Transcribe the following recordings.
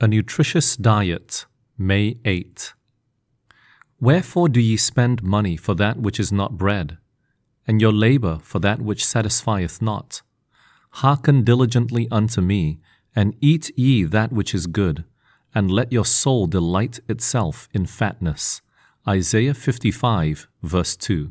A Nutritious Diet, May 8. Wherefore do ye spend money for that which is not bread, and your labor for that which satisfieth not? Hearken diligently unto me, and eat ye that which is good, and let your soul delight itself in fatness. Isaiah 55, verse 2.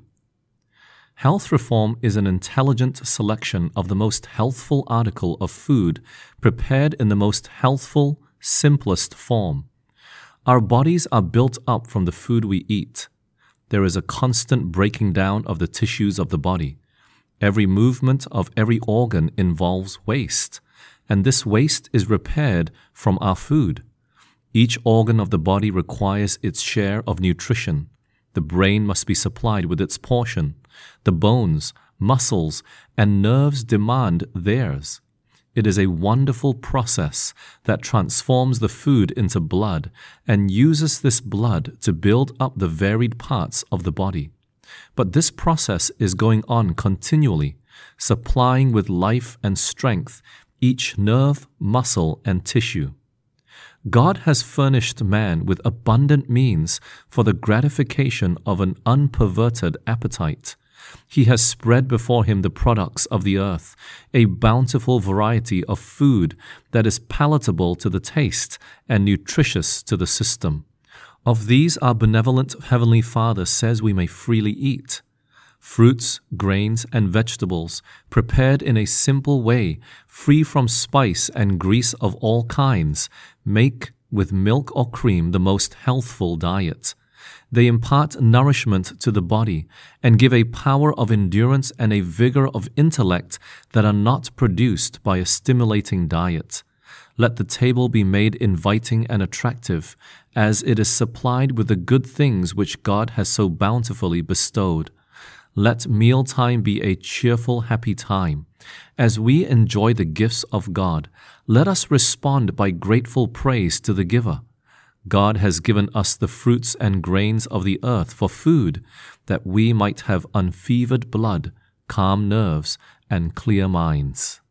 Health reform is an intelligent selection of the most healthful article of food prepared in the most healthful, simplest form. Our bodies are built up from the food we eat. There is a constant breaking down of the tissues of the body. Every movement of every organ involves waste, and this waste is repaired from our food. Each organ of the body requires its share of nutrition. The brain must be supplied with its portion. The bones, muscles, and nerves demand theirs. It is a wonderful process that transforms the food into blood and uses this blood to build up the varied parts of the body. But this process is going on continually, supplying with life and strength each nerve, muscle, and tissue. God has furnished man with abundant means for the gratification of an unperverted appetite. He has spread before him the products of the earth, a bountiful variety of food that is palatable to the taste and nutritious to the system. Of these our benevolent Heavenly Father says we may freely eat. Fruits, grains, and vegetables, prepared in a simple way, free from spice and grease of all kinds, make, with milk or cream, the most healthful diet. They impart nourishment to the body and give a power of endurance and a vigor of intellect that are not produced by a stimulating diet. Let the table be made inviting and attractive, as it is supplied with the good things which God has so bountifully bestowed. Let mealtime be a cheerful, happy time. As we enjoy the gifts of God, let us respond by grateful praise to the giver. God has given us the fruits and grains of the earth for food, that we might have unfevered blood, calm nerves, and clear minds.